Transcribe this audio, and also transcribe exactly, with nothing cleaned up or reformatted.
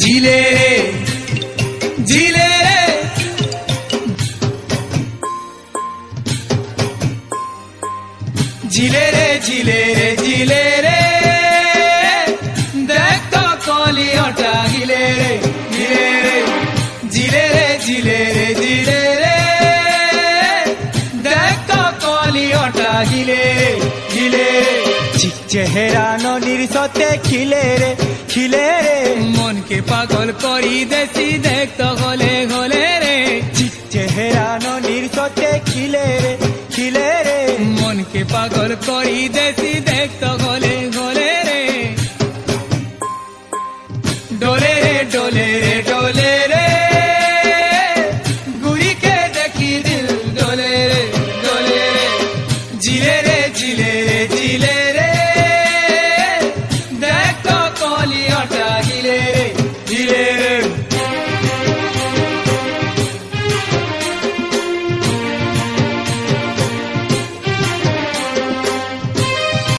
झिले रे झिले रे झिले रे झिले रे झिले रे देख तो कलियाटा हिले रे हिले रे झिले रे झिले रे झिले रे देख तो कलियाटा हिले रे हिले रे চেহারা ননির সতে খিলে রে খিলে রে মনকে পাগল করি দেশি দেখতো গলে গলে রে চেহারা ননির সতে খিলে রে খিলে রে মনকে পাগল করি দেশি দেখতো গলে গলে রে ডোলে রে ডোলে রে ডোলে রে গুড়িকে দেখি দিল ডোলে রে ডোলে রে ঝিলে